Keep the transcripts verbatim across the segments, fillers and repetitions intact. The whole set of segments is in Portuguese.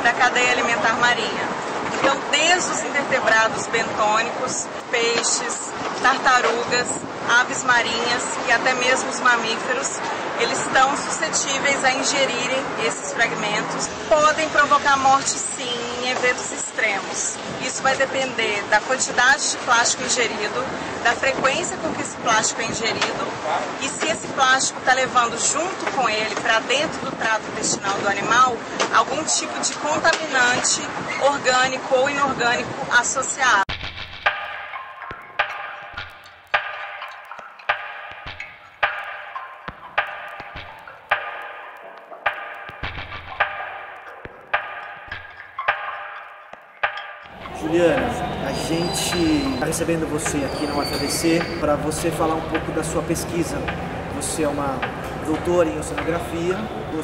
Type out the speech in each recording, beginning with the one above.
da cadeia alimentar marinha. Então, desde os invertebrados bentônicos, peixes, tartarugas, aves marinhas e até mesmo os mamíferos, eles estão suscetíveis a ingerirem esses fragmentos. Podem provocar morte, sim, em eventos extremos. Isso vai depender da quantidade de plástico ingerido, da frequência com que esse plástico é ingerido e se esse plástico está levando junto com ele para dentro do trato intestinal do animal algum tipo de contaminante orgânico ou inorgânico associado. Juliana, a gente está recebendo você aqui na U F A B C para você falar um pouco da sua pesquisa. Você é uma doutora em oceanografia,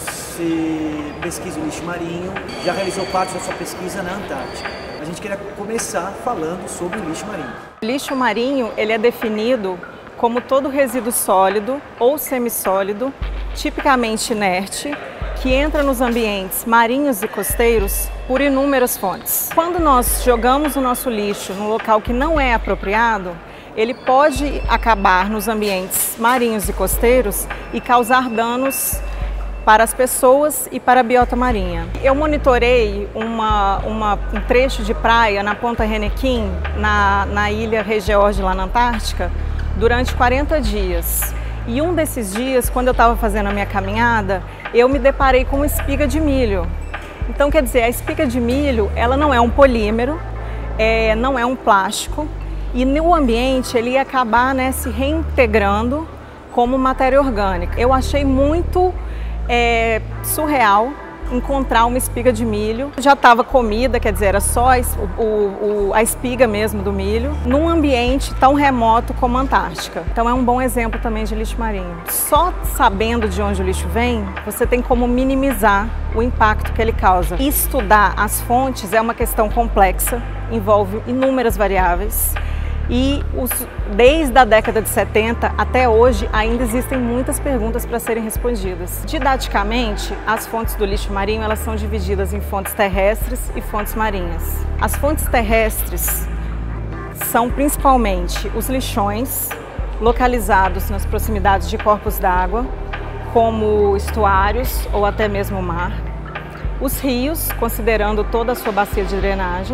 você pesquisa o lixo marinho, já realizou parte da sua pesquisa na Antártica. A gente queria começar falando sobre o lixo marinho. O lixo marinho ele é definido como todo resíduo sólido ou semissólido, tipicamente inerte, que entra nos ambientes marinhos e costeiros por inúmeras fontes. Quando nós jogamos o nosso lixo num local que não é apropriado, ele pode acabar nos ambientes marinhos e costeiros e causar danos para as pessoas e para a biota marinha. Eu monitorei uma, uma, um trecho de praia na Ponta Renequim, na, na ilha Regeorge, lá na Antártica, durante quarenta dias. E um desses dias, quando eu estava fazendo a minha caminhada, eu me deparei com uma espiga de milho. Então, quer dizer, a espiga de milho, ela não é um polímero, é, não é um plástico, e no ambiente ele ia acabar, né, se reintegrando como matéria orgânica. Eu achei muito é, surreal encontrar uma espiga de milho. Já estava comida, quer dizer, era só o, o, a espiga mesmo do milho, num ambiente tão remoto como a Antártica. Então é um bom exemplo também de lixo marinho. Só sabendo de onde o lixo vem, você tem como minimizar o impacto que ele causa. Estudar as fontes é uma questão complexa, envolve inúmeras variáveis. E os, desde a década de setenta até hoje ainda existem muitas perguntas para serem respondidas. Didaticamente, as fontes do lixo marinho elas são divididas em fontes terrestres e fontes marinhas. As fontes terrestres são principalmente os lixões localizados nas proximidades de corpos d'água, como estuários ou até mesmo o mar, os rios, considerando toda a sua bacia de drenagem,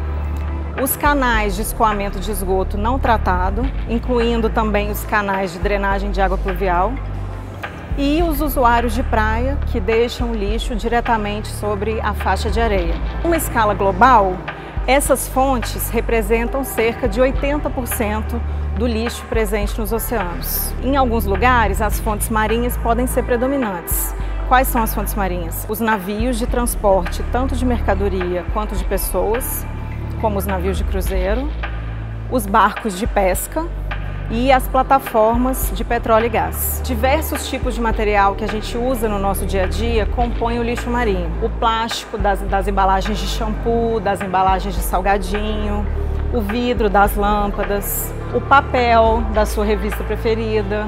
os canais de escoamento de esgoto não tratado, incluindo também os canais de drenagem de água pluvial, e os usuários de praia que deixam o lixo diretamente sobre a faixa de areia. Em uma escala global, essas fontes representam cerca de oitenta por cento do lixo presente nos oceanos. Em alguns lugares, as fontes marinhas podem ser predominantes. Quais são as fontes marinhas? Os navios de transporte, tanto de mercadoria quanto de pessoas, como os navios de cruzeiro, os barcos de pesca e as plataformas de petróleo e gás. Diversos tipos de material que a gente usa no nosso dia a dia compõem o lixo marinho. O plástico das, das embalagens de shampoo, das embalagens de salgadinho, o vidro das lâmpadas, o papel da sua revista preferida,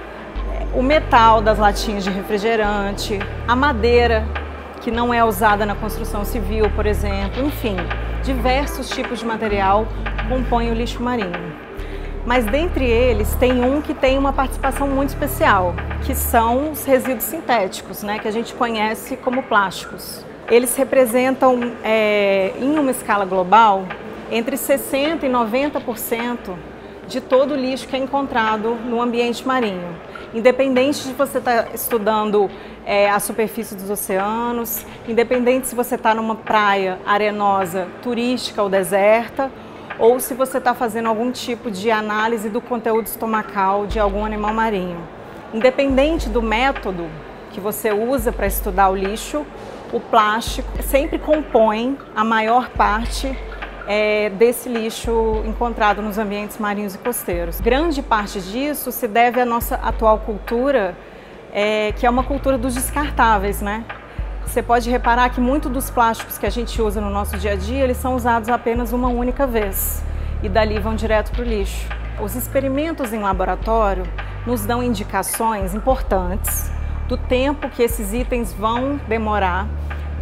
o metal das latinhas de refrigerante, a madeira que não é usada na construção civil, por exemplo, enfim. Diversos tipos de material compõem o lixo marinho. Mas dentre eles tem um que tem uma participação muito especial, que são os resíduos sintéticos, né, que a gente conhece como plásticos. Eles representam, é, em uma escala global, entre sessenta por cento e noventa por cento de todo o lixo que é encontrado no ambiente marinho. Independente de você estar estudando é, a superfície dos oceanos, independente se você está numa praia arenosa, turística ou deserta, ou se você está fazendo algum tipo de análise do conteúdo estomacal de algum animal marinho. Independente do método que você usa para estudar o lixo, o plástico sempre compõe a maior parte É, desse lixo encontrado nos ambientes marinhos e costeiros. Grande parte disso se deve à nossa atual cultura, é, que é uma cultura dos descartáveis, né? Você pode reparar que muitos dos plásticos que a gente usa no nosso dia a dia, eles são usados apenas uma única vez e dali vão direto para o lixo. Os experimentos em laboratório nos dão indicações importantes do tempo que esses itens vão demorar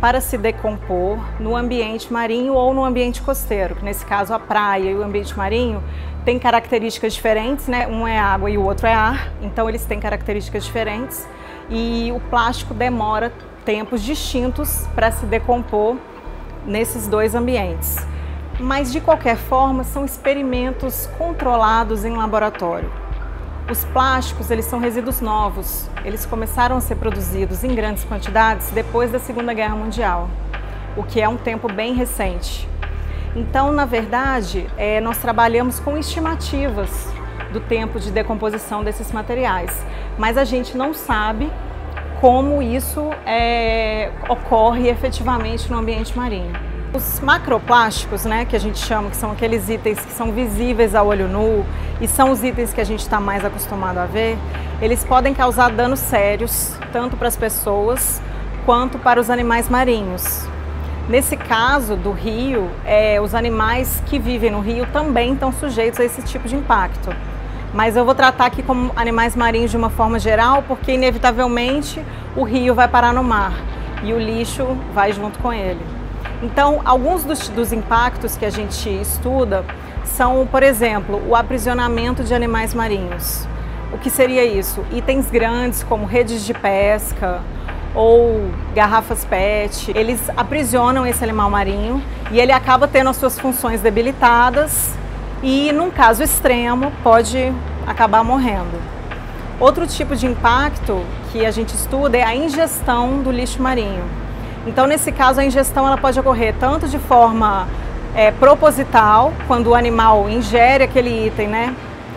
para se decompor no ambiente marinho ou no ambiente costeiro, que nesse caso a praia e o ambiente marinho têm características diferentes, né? Um é água e o outro é ar, então eles têm características diferentes e o plástico demora tempos distintos para se decompor nesses dois ambientes. Mas de qualquer forma são experimentos controlados em laboratório. Os plásticos, eles são resíduos novos, eles começaram a ser produzidos em grandes quantidades depois da Segunda Guerra Mundial, o que é um tempo bem recente. Então, na verdade, é, nós trabalhamos com estimativas do tempo de decomposição desses materiais, mas a gente não sabe como isso é, ocorre efetivamente no ambiente marinho. Os macroplásticos, né, que a gente chama, que são aqueles itens que são visíveis a olho nu e são os itens que a gente está mais acostumado a ver, eles podem causar danos sérios, tanto para as pessoas quanto para os animais marinhos. Nesse caso do rio, é, os animais que vivem no rio também estão sujeitos a esse tipo de impacto. Mas eu vou tratar aqui como animais marinhos de uma forma geral, porque inevitavelmente o rio vai parar no mar e o lixo vai junto com ele. Então, alguns dos, dos impactos que a gente estuda são, por exemplo, o aprisionamento de animais marinhos. O que seria isso? Itens grandes como redes de pesca ou garrafas P E T, eles aprisionam esse animal marinho e ele acaba tendo as suas funções debilitadas e, num caso extremo, pode acabar morrendo. Outro tipo de impacto que a gente estuda é a ingestão do lixo marinho. Então, nesse caso, a ingestão ela pode ocorrer tanto de forma é, proposital, quando o animal ingere aquele item, né,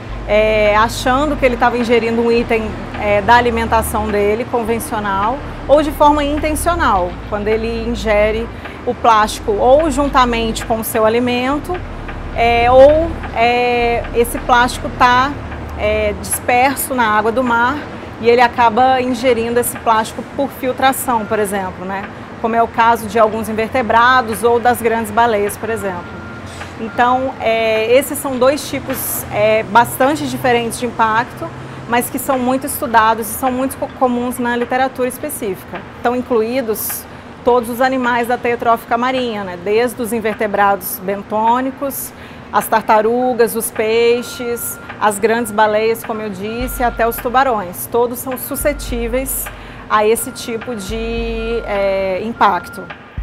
é, achando que ele estava ingerindo um item é, da alimentação dele, convencional, ou de forma intencional, quando ele ingere o plástico ou juntamente com o seu alimento, é, ou é, esse plástico está é, disperso na água do mar e ele acaba ingerindo esse plástico por filtração, por exemplo, né? Como é o caso de alguns invertebrados ou das grandes baleias, por exemplo. Então, é, esses são dois tipos é, bastante diferentes de impacto, mas que são muito estudados e são muito comuns na literatura específica. Estão incluídos todos os animais da teia trófica marinha, né? Desde os invertebrados bentônicos, as tartarugas, os peixes, as grandes baleias, como eu disse, até os tubarões. Todos são suscetíveis a esse tipo de é, impacto.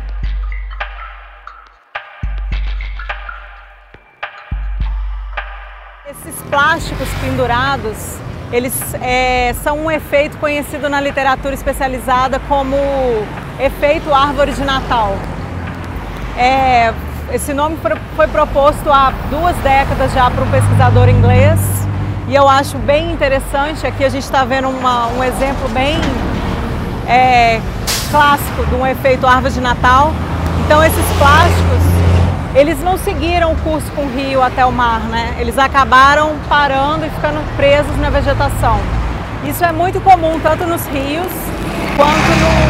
Esses plásticos pendurados, eles é, são um efeito conhecido na literatura especializada como efeito árvore de Natal. É, esse nome foi proposto há duas décadas já por um pesquisador inglês e eu acho bem interessante. Aqui a gente está vendo uma, um exemplo bem É, clássico de um efeito árvore de Natal. Então esses plásticos, eles não seguiram o curso com o rio até o mar, né? Eles acabaram parando e ficando presos na vegetação. Isso é muito comum tanto nos rios quanto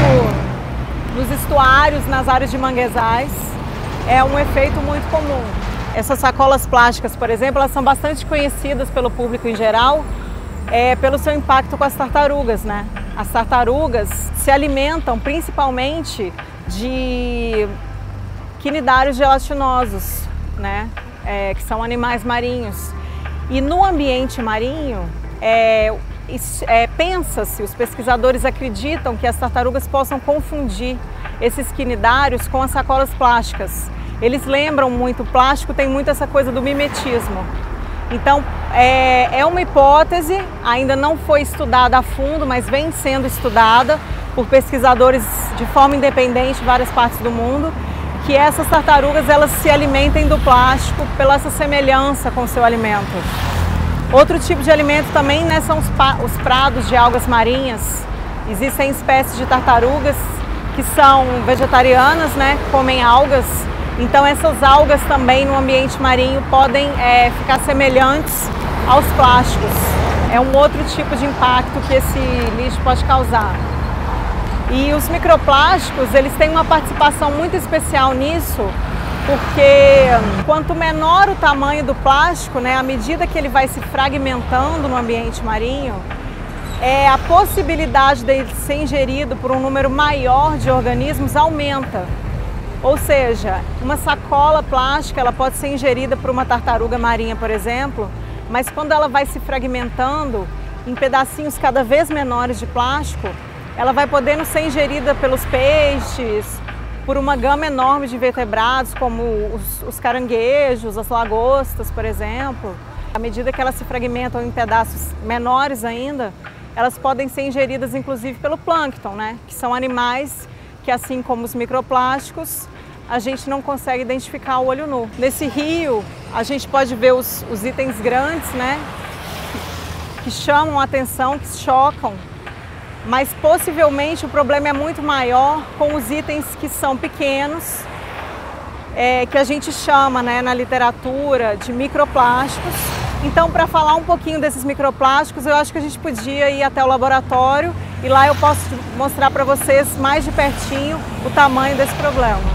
no, nos estuários, nas áreas de manguezais. É um efeito muito comum. Essas sacolas plásticas, por exemplo, elas são bastante conhecidas pelo público em geral, é, pelo seu impacto com as tartarugas, né? As tartarugas se alimentam principalmente de quinidários gelatinosos, né? É, que são animais marinhos. E no ambiente marinho, é, é, pensa-se, os pesquisadores acreditam que as tartarugas possam confundir esses quinidários com as sacolas plásticas. Eles lembram muito, o plástico tem muito essa coisa do mimetismo. Então, é, é uma hipótese, ainda não foi estudada a fundo, mas vem sendo estudada por pesquisadores de forma independente em várias partes do mundo, que essas tartarugas elas se alimentem do plástico pela essa semelhança com o seu alimento. Outro tipo de alimento também, né, são os, os prados de algas marinhas. Existem espécies de tartarugas que são vegetarianas, né, que comem algas. Então essas algas também no ambiente marinho podem é, ficar semelhantes aos plásticos. É um outro tipo de impacto que esse lixo pode causar. E os microplásticos, eles têm uma participação muito especial nisso, porque quanto menor o tamanho do plástico, né, à medida que ele vai se fragmentando no ambiente marinho, é, a possibilidade de ser ingerido por um número maior de organismos aumenta. Ou seja, uma sacola plástica ela pode ser ingerida por uma tartaruga marinha, por exemplo, mas quando ela vai se fragmentando em pedacinhos cada vez menores de plástico, ela vai podendo ser ingerida pelos peixes, por uma gama enorme de invertebrados, como os, os caranguejos, as lagostas, por exemplo. À medida que elas se fragmentam em pedaços menores ainda, elas podem ser ingeridas inclusive pelo plâncton, né? Que são animais que, assim como os microplásticos, a gente não consegue identificar o olho nu. Nesse rio, a gente pode ver os, os itens grandes, né? Que chamam a atenção, que chocam, mas possivelmente o problema é muito maior com os itens que são pequenos, é, que a gente chama, né, na literatura de microplásticos. Então, para falar um pouquinho desses microplásticos, eu acho que a gente podia ir até o laboratório e lá eu posso mostrar para vocês mais de pertinho o tamanho desse problema.